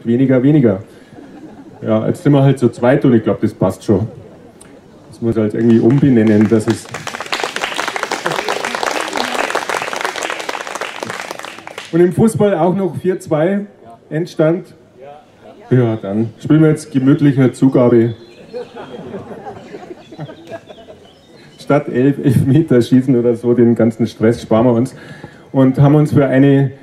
weniger. Ja, jetzt sind wir halt zu zweit und ich glaube, das passt schon. Das muss halt irgendwie umbenennen, dass es... Und im Fußball auch noch 4-2 Endstand. Ja, dann spielen wir jetzt gemütliche Zugabe. Statt 11 Elfmeter schießen oder so, den ganzen Stress sparen wir uns. Und haben uns für eine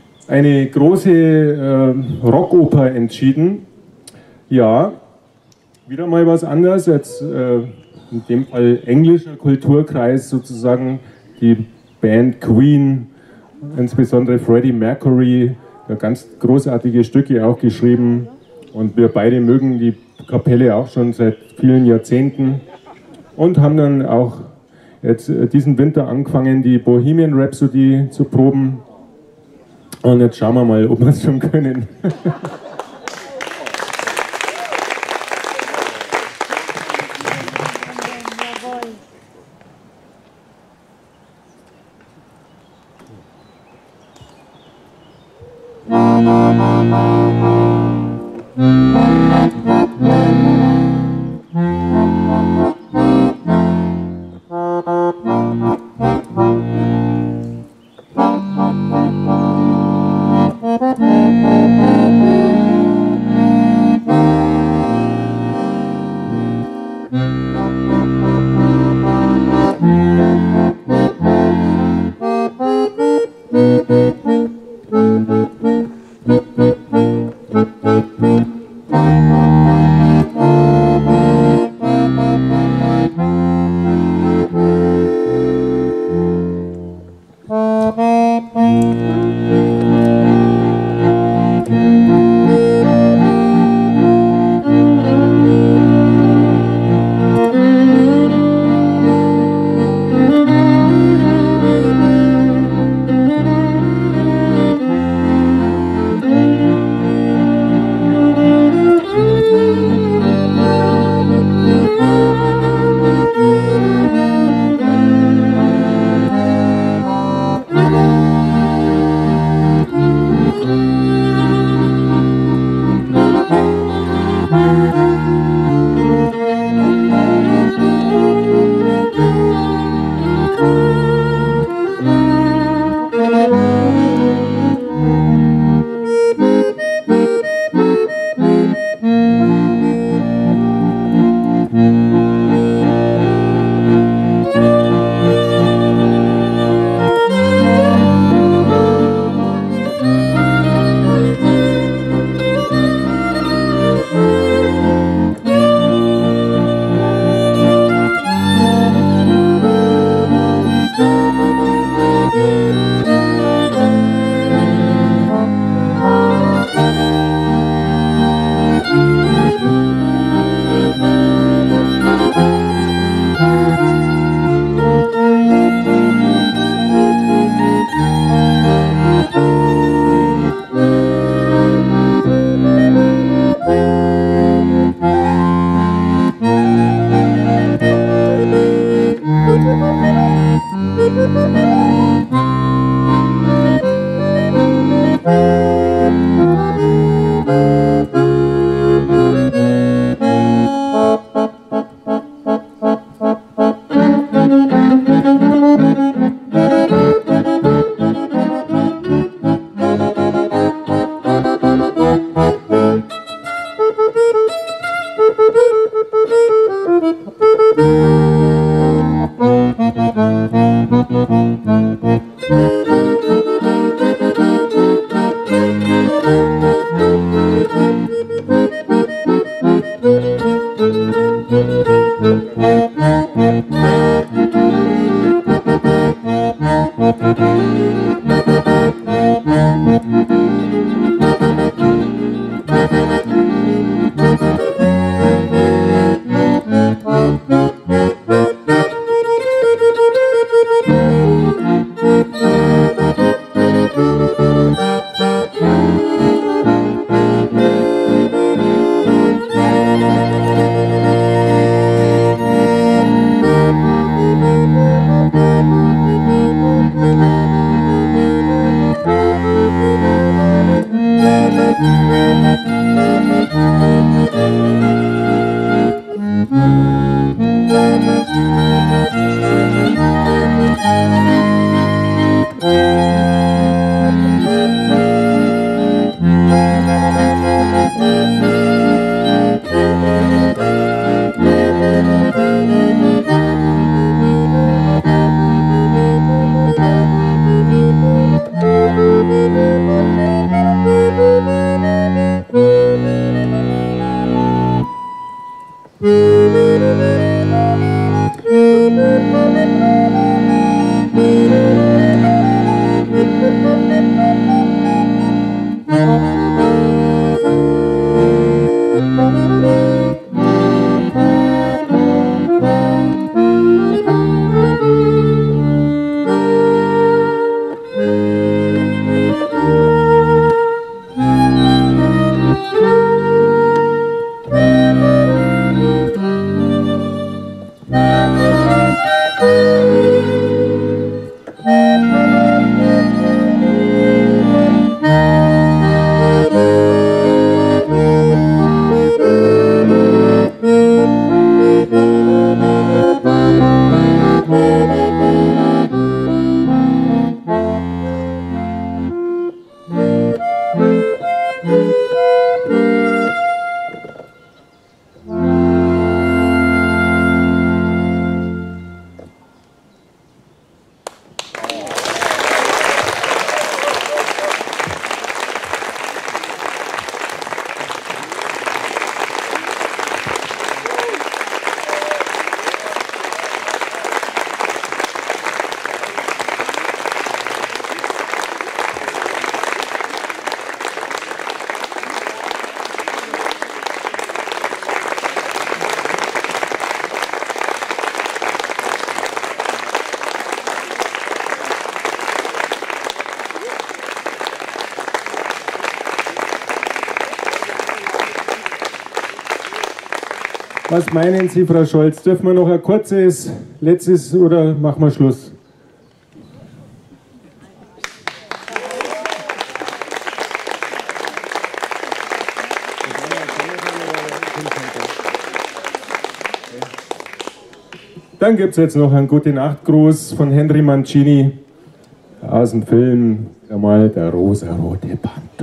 große Rockoper entschieden. Ja, wieder mal was anderes. Jetzt in dem Fall englischer Kulturkreis sozusagen. Die Band Queen, insbesondere Freddie Mercury, der ganz großartige Stücke auch geschrieben. Und wir beide mögen die Kapelle auch schon seit vielen Jahrzehnten. Und haben dann auch jetzt diesen Winter angefangen, die Bohemian Rhapsody zu proben. Und jetzt schauen wir mal, ob wir es schon können. Was meinen Sie, Frau Scholz? Dürfen wir noch ein kurzes, letztes oder machen wir Schluss? Dann gibt es jetzt noch einen Gute-Nacht-Gruß von Henry Mancini aus dem Film einmal Der rosarote Panther.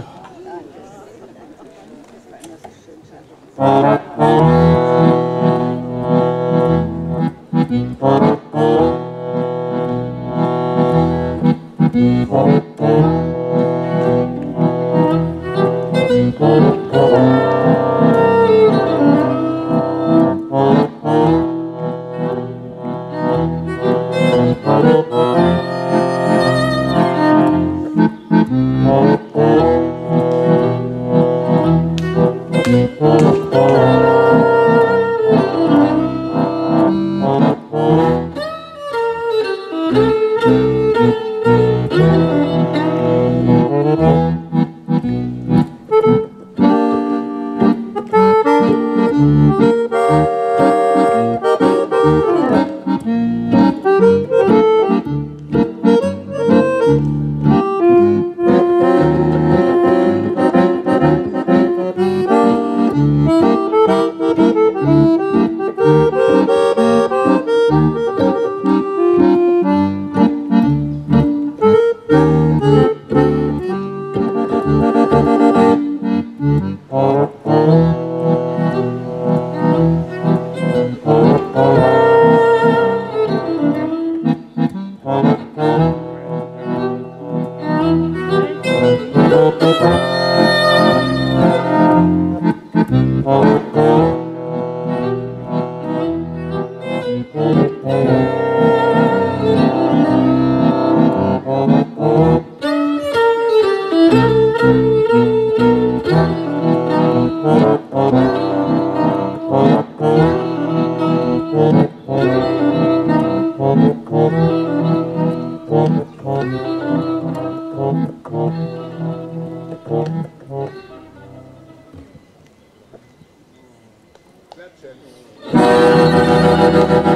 Klatschen.